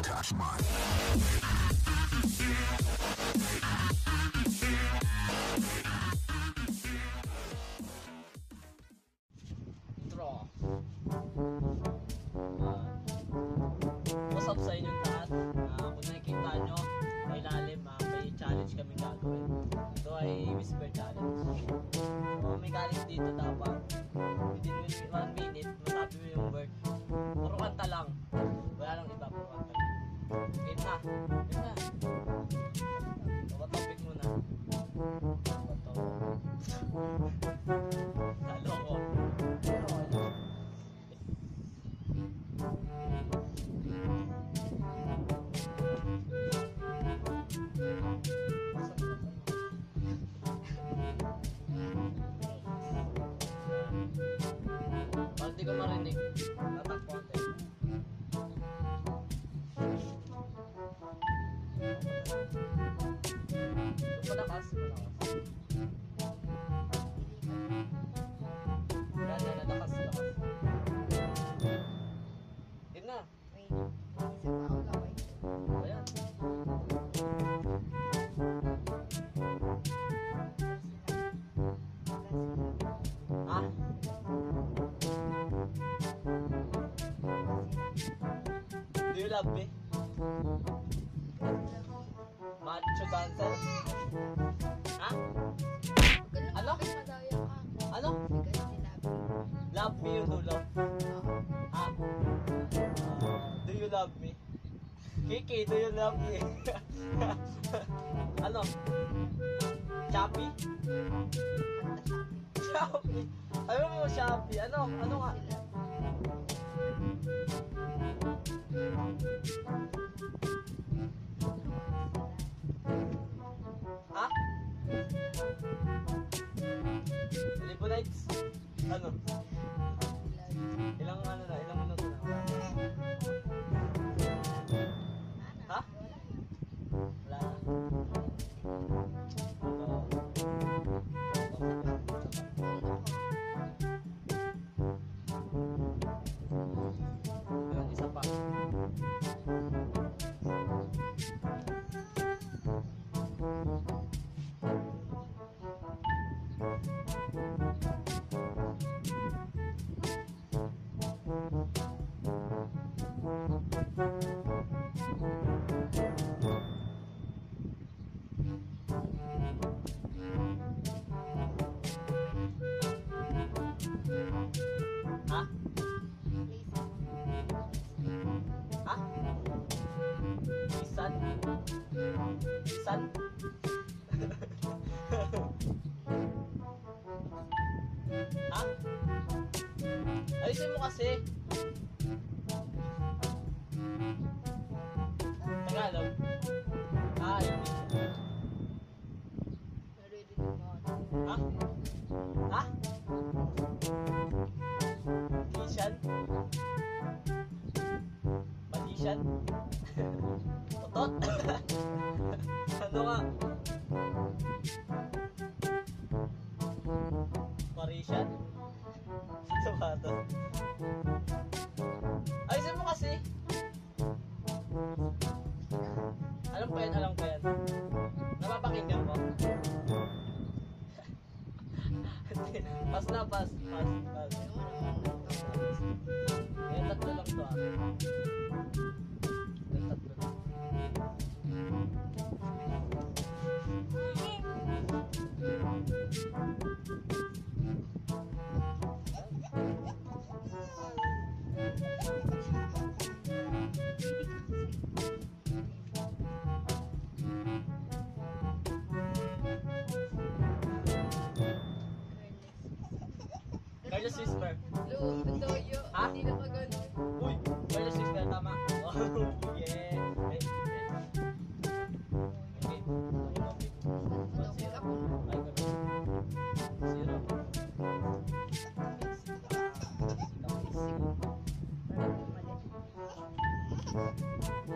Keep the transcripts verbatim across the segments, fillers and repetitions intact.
touch mine. Intro. Uh, what's up sa inyong lahat? Uh, kung nakikita nyo, may lalim, uh, may challenge kaming gagawin. Ito ay whisper challenge. So, may galing dito dapat. Within one minute, masabi mo yung word. Puro kanta lang. Wala lang iba, puro kanta lang. Game na. Game na. So, what topic muna? What topic? Talo ko. Pag di ko marinig, tatakbo ako. Malakas, malakas. Yan, yan, lakas, lakas. Yun na. Ayan. Ah? Do you love me? Macho dancer? Ha? Ano? Ano? Love me you do love? Ha? Do you love me? Kiki, do you love me? Ano? Shopee? Shopee? Ano mo Shopee? Ano? Ano nga? Ha? Libonites? Ano? Ilang ano na? Ilang minuto na? Ha? Wala na. Yun, isa pa. Ha? Ha? Isan? Isan? Ha? Ayusin mo kasi. Tagalog? Ah, hindi. Ha? Ha? Isyan? Patisyan? Otot? Ano nga? Parisyan? Ito ba ito? Ayusin mo kasi. Alam ko yan, alam ko yan. Napapakinggan ko. Pas na, pas. Pas, pas. Ngayon tatlo lang to ah. Ngayon tatlo lang. Carlos Whisper. Lu, Doyo. Ha? Hindi na maganda. Uy! Carlos Whisper, tama. Oh, yeah. Hey, hey. Okay. One zero. Ay, ganun. Zero. Sikap is.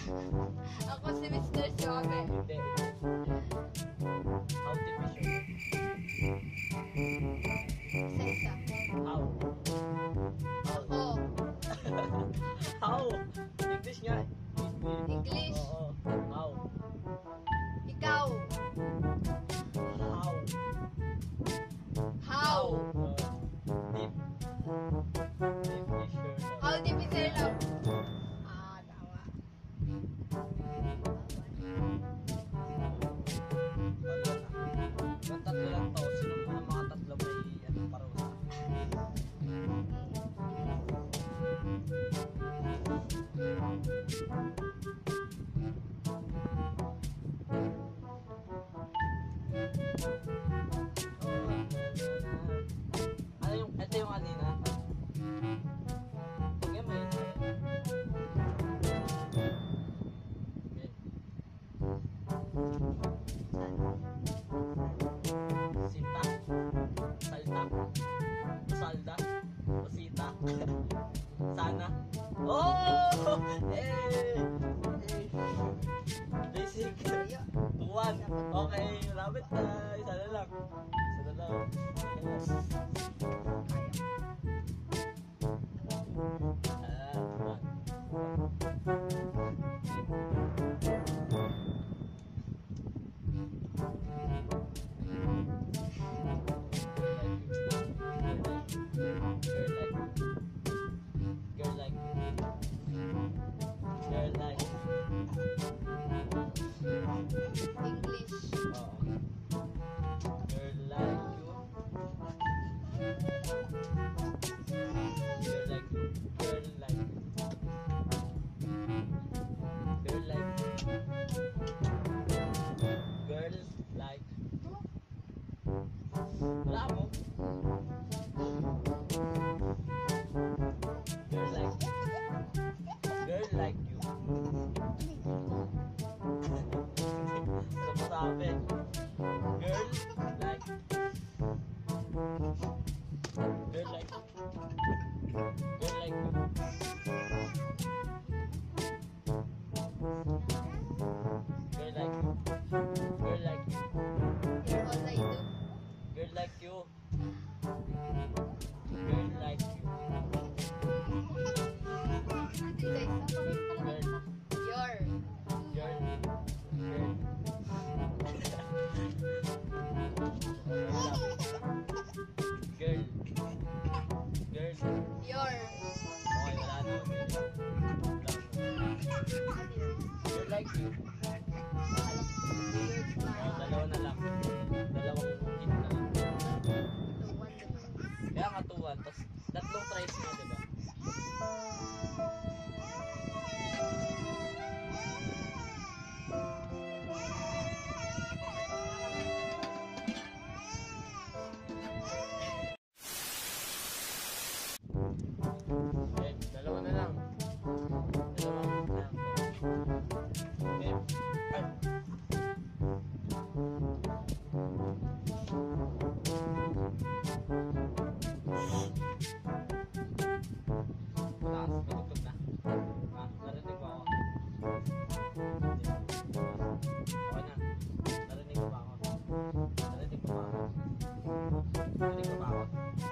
Ako si mister Suave. Hindi. How deep is your love? Isa-isa. How? Ako. How? English nga. English. Oo. How? Ikaw. How? How? Uh, deep. Deep is your love. How deep is your love? Ah, tama. Wala na. Yung tatlo lang to. Sino mo ng mga tatlo may ano, parusa? Ano yung, ito yung kanina? Sige, may ito. Okay. Sinta. Salta. Salda. Rosita. Sana. Oh! Eh! Eh! Basic. One. Okay, malapit na. Isa na lang. Isa na lang. Yes. Ah, one. Girl like Girl like English. Oo. Girl like you. Girl like you. Girl like you. Girl like Girl like Wala mo. Girl like Girl like you. Ano mo sabi? Girl like Girl like Girl like you. Girl like you. Girl like you. You're all I do. Girl like you. Girl like you. Isa-isa. Girl. Your. Girl. Girl. Girl. Girl. Your. Okay, wala na. Girl like you. Yours Oh, na. dalawa na lang. Dalawang hit na lang. The one that is. Kaya nga tuwan. Tapos tatlong tries mo, diba? Okay, dalawa na lang. Dalawa na lang. Okay. Ay. Taas, matugtog na. Ah, narinig mo ako. Okay na. Narinig mo ba ako? Narinig mo ba ako? Narinig mo ba ako?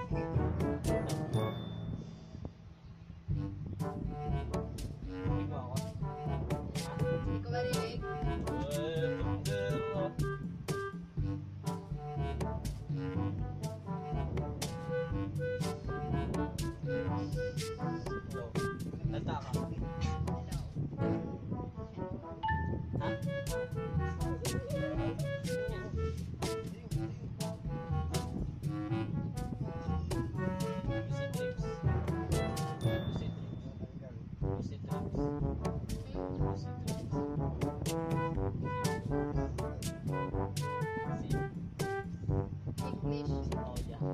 Narinig mo ako? Ah? Hindi ko marinig. Eh, tugtog. Hello. Kanta ka. Hello. Ha? Lucid dreams. Lucid dreams. Lucid dreams. Lucid dreams. See? English. Oh, yeah.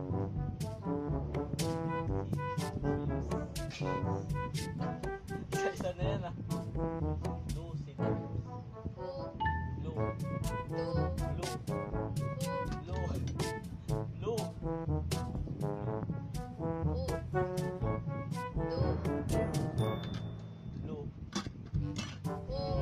Isa na yan ah. Lucid dreams. Who? Lu. Do. Lu. Who? Lu. Lu. Who? Do. Lu. Who?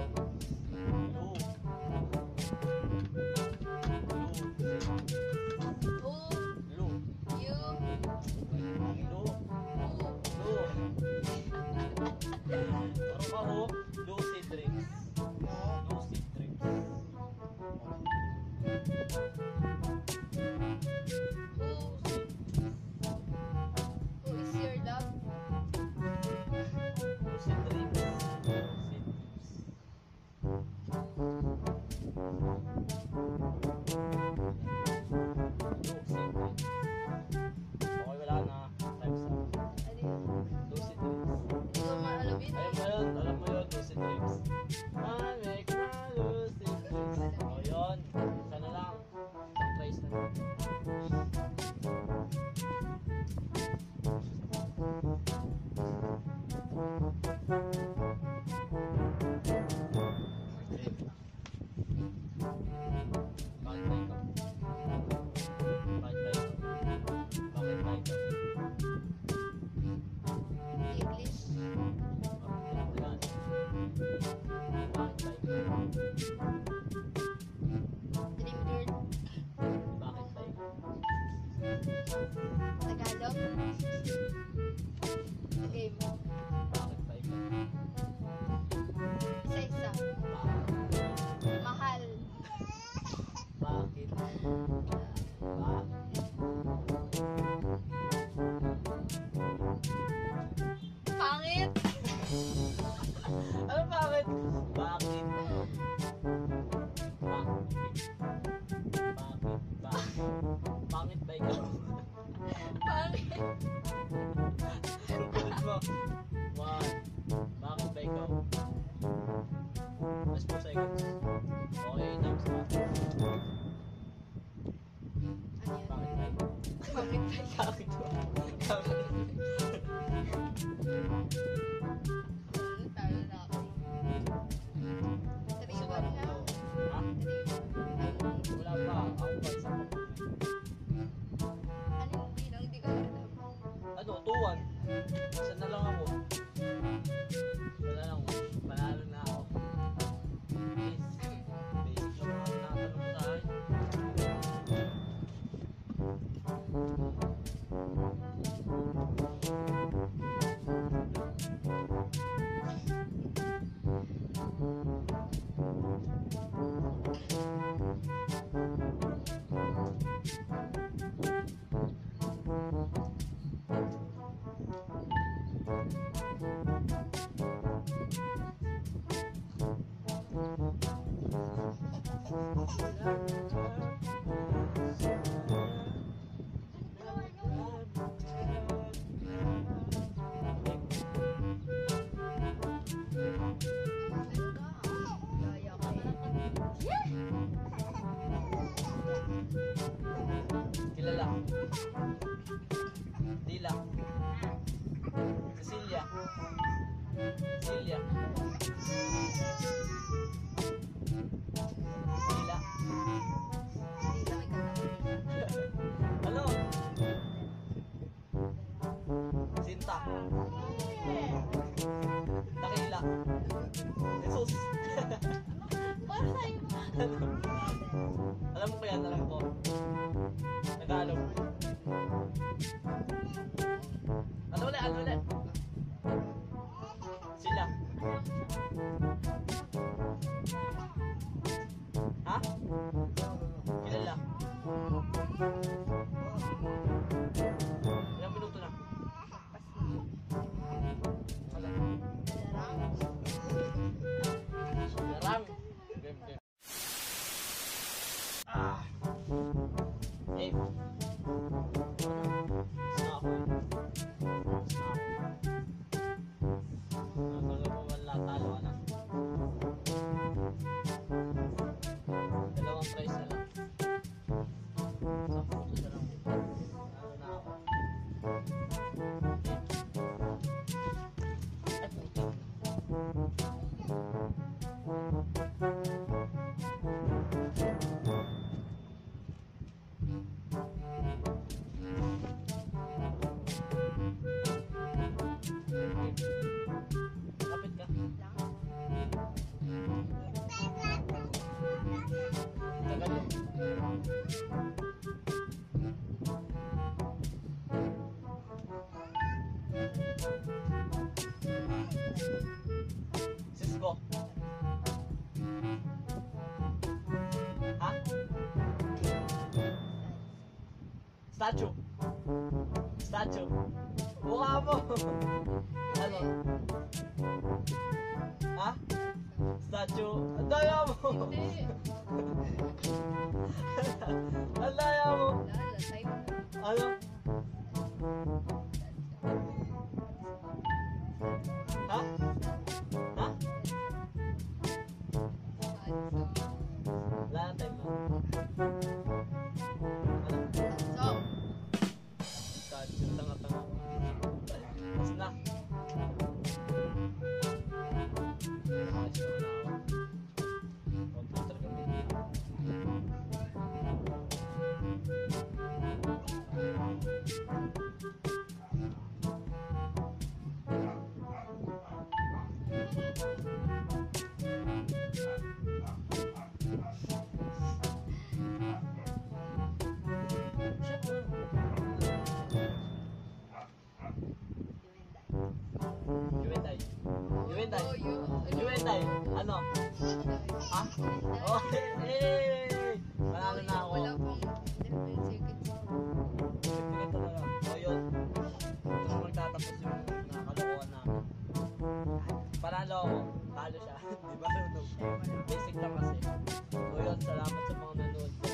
Bakit? Ano bakit? Bakit? Bakit? Bakit? Bakit? Bakit ba ikaw? Bakit? Ulit mo. One. Bakit ba ikaw? Last four seconds. Okay, times na. Ano yan? Bakit ba ikaw? Bakit ba? Bakit ba? Bakit? Ano, talo na ako. Three, one na. Ha? Three, Wala pa. Ako ba? Isa pa. ano yung bilang? Hindi ko alam. Ano? two one. Isa na lang ako. Isa na lang. Panalo na ako. Yes. Basic lang mga tinatanong mo sa akin. Gaya ko eh. Kilala. Dila. Cecilia. Cecilia. Dila. Hindi lang ikaw. Ano? Sinta. Takila. Jesus. Para sa'yo. Alam mo kaya, alam ko. Tagalog. Ano ulit? Ano ulit? Sila. Ha? Kilala. Ilang minuto na? Wala. Larang. Game, game. Ah. Game. Sa ako eh. Sa ako. Bago mo wala, talo ka na. Dalawang price na lang. Sa puso na lang. Ano na ako. Ay, puti. Kapit ka. Tagal eh. Cisco. Ha? Statue. Statue. Mukha mo. Ano? Ha? Statue. Ang daya mo. Hindi. Ang daya mo. Lala, type. Ano? Ha? Ha? Wala na time mo. Ano? So, Statue. Tanga-tanga ko. Mas na. Ayos mo na ako. Computer kami. Juvenday. Juvenday. oh, you. Juvenday. Ano? Ha? Oh, eh! Panalo na ako. Wala pang eleven seconds. Sige talaga. O yun. Gusto mo magtatapos yung nakakalokohan namin. Nanalo ako. Talo siya. Di ba? Basic lang kasi. So yun, salamat sa mga nanood.